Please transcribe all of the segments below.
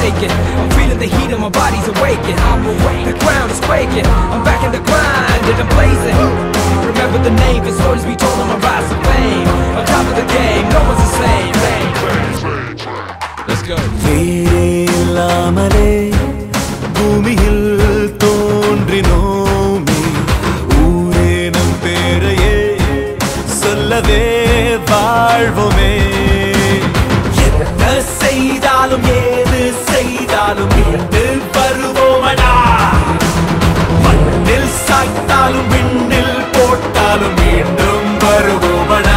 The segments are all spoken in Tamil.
shaking. I'm feeling the heat and my body's awaking. The ground is quaking. I'm back in the grind and I'm blazing. Remember the name, the stories we told on my rise to fame. On top of the game, no one's the same. Let's go. வேலாமலே பூமியில் தோன்றினோமே ஊரே நம் பேரையே சொல்லவே வாழ்வோமே என்ன செய்தாலும் ஏது செய்தாலும் மீண்டு வருவோமடா மண்ணில் சாய்த்தாலும் விண்ணில் போட்டாலும் மீண்டும் வருவோமடா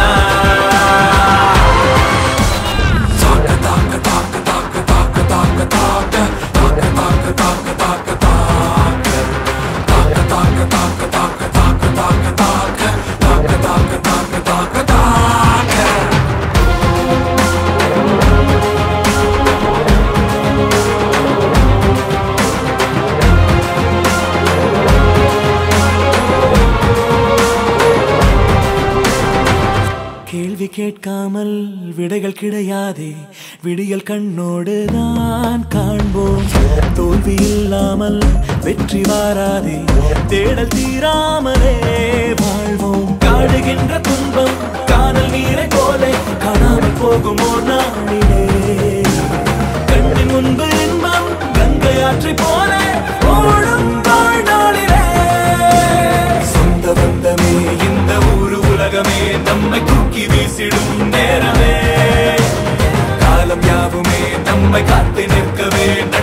கேள்வி கேட்காமல் விடைகள் கிடையாதே விடியல் கண்ணோடு தான் காண்போம் தோல்வி இல்லாமல் வெற்றி வாராதே தேடல் தீராமலே வாழ்வோம் காடுகின்ற துன்பம் காணல் நீரை போல காணாமல் போகுமோ நாளிலே கண்ணின் முன்பு இன்பம் கங்கை ஆற்றை போல ஓடும் வாழ்நாளிலே சொந்த பந்தமே இந்த ஊரு உலகமே நம்மை தூக்கி வீசிடும் நேரமே காலம் யாவுமே நம்மை காத்து நிற்கவே